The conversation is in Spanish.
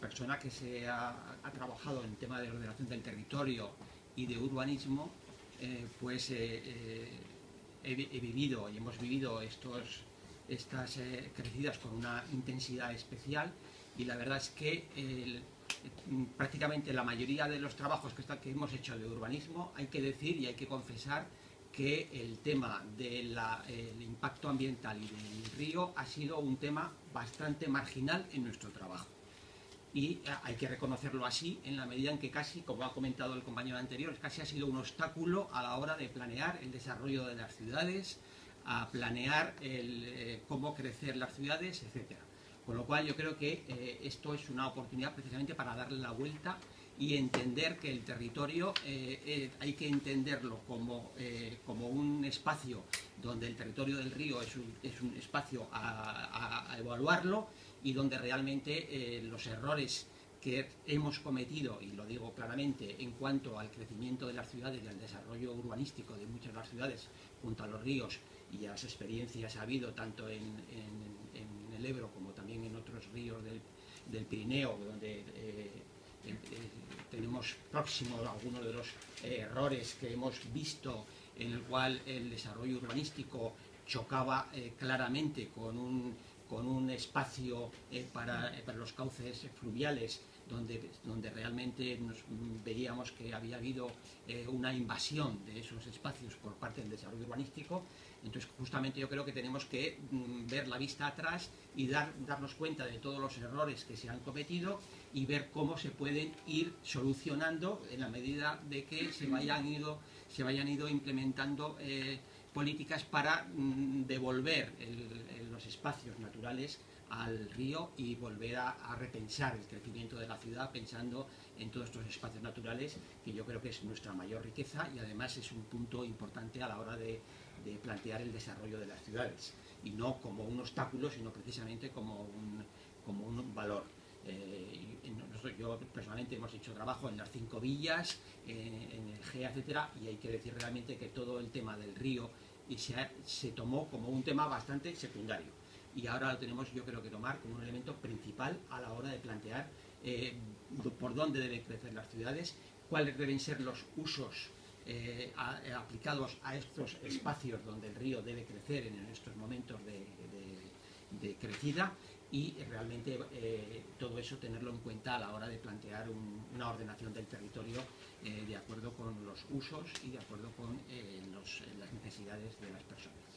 persona que ha trabajado en el tema de ordenación del territorio y de urbanismo, he vivido y hemos vivido estas crecidas con una intensidad especial, y la verdad es que prácticamente la mayoría de los trabajos que hemos hecho de urbanismo, hay que decir y hay que confesar que el tema del impacto ambiental y del río ha sido un tema bastante marginal en nuestro trabajo. Y hay que reconocerlo así, en la medida en que casi, como ha comentado el compañero anterior, casi ha sido un obstáculo a la hora de planear el desarrollo de las ciudades, a planear cómo crecer las ciudades, etc. Con lo cual yo creo que esto es una oportunidad precisamente para darle la vuelta y entender que el territorio hay que entenderlo como un espacio donde el territorio del río es un espacio a evaluarlo, y donde realmente los errores que hemos cometido, y lo digo claramente, en cuanto al crecimiento de las ciudades y al desarrollo urbanístico de muchas de las ciudades junto a los ríos, y a las experiencias que ha habido tanto en el Ebro como también en otros ríos del Pirineo, donde tenemos próximos algunos de los errores que hemos visto, en el cual el desarrollo urbanístico chocaba claramente con un espacio para los cauces fluviales, donde realmente veíamos que había habido una invasión de esos espacios por parte del desarrollo urbanístico. Entonces, justamente yo creo que tenemos que ver la vista atrás y darnos cuenta de todos los errores que se han cometido, y ver cómo se pueden ir solucionando en la medida de que se vayan ido implementando políticas para devolver los espacios naturales al río y volver a repensar el crecimiento de la ciudad pensando en todos estos espacios naturales, que yo creo que es nuestra mayor riqueza, y además es un punto importante a la hora de plantear el desarrollo de las ciudades, y no como un obstáculo, sino precisamente como un valor. Yo personalmente hemos hecho trabajo en las 5 villas, en el GEA, etcétera, y hay que decir realmente que todo el tema del río se tomó como un tema bastante secundario, y ahora lo tenemos, yo creo, que tomar como un elemento principal a la hora de plantear por dónde deben crecer las ciudades, cuáles deben ser los usos aplicados a estos espacios donde el río debe crecer en estos momentos de crecida, y realmente todo eso tenerlo en cuenta a la hora de plantear una ordenación del territorio de acuerdo con los usos y de acuerdo con las necesidades de las personas.